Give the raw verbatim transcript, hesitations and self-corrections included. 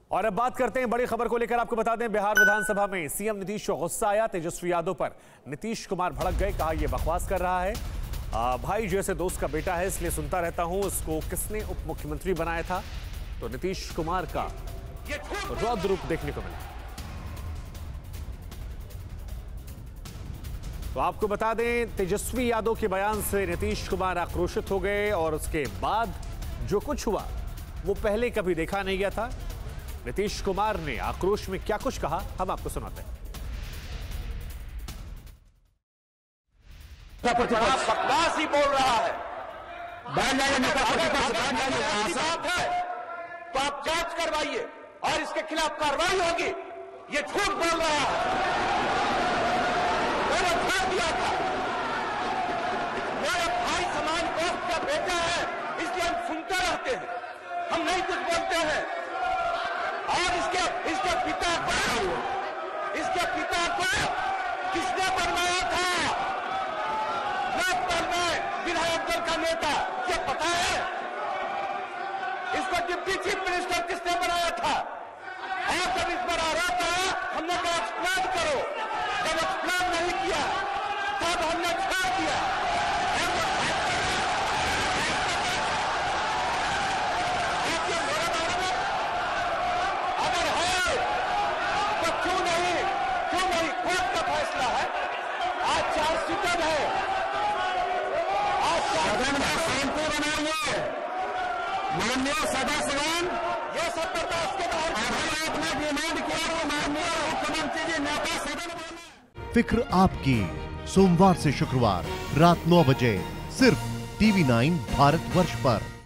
और अब बात करते हैं बड़ी खबर को लेकर। आपको बता दें, बिहार विधानसभा में सीएम नीतीश को गुस्सा आया तेजस्वी यादव पर। नीतीश कुमार भड़क गए, कहा यह बकवास कर रहा है, आ, भाई जैसे दोस्त का बेटा है इसलिए सुनता रहता हूं, उसको किसने उप मुख्यमंत्री बनाया था। तो नीतीश कुमार का रौद्र रूप देखने को मिला। तो आपको बता दें, तेजस्वी यादव के बयान से नीतीश कुमार आक्रोशित हो गए और उसके बाद जो कुछ हुआ वो पहले कभी देखा नहीं गया था। नीतीश कुमार ने आक्रोश में क्या कुछ कहा, हम आपको सुनाते हैं। बकवास ही बोल रहा है। बात है तो आप जांच करवाइए और इसके खिलाफ कार्रवाई होगी। ये झूठ बोल रहा है। मैंने छोड़ दिया था, मेरा भाई समान दोस्त का बेटा है इसलिए हम सुनते रहते हैं, हम नहीं कुछ बोलते हैं। और इसके इसके पिता को इसके पिता को किसने बनवाया था? लोकदल में विधायक दल का नेता, ये पता है? इसको डिप्टी चीफ मिनिस्टर किसने बनाया था? और जब इस पर आरोप आया हमने कहा एक्सप्लेन करो। जब एक्सप्लेन नहीं किया तब हमने छोड़ दिया। चार्जशीट है, आज सदन का शांति बनाइए। माननीय सदस्यगण, ये सब बर्दाश्त के बाहर आपने डिमांड किया वो माननीय मुख्यमंत्री जी नेता सदन। फिक्र आपकी, सोमवार से शुक्रवार रात नौ बजे सिर्फ टीवी नाइन भारतवर्ष पर।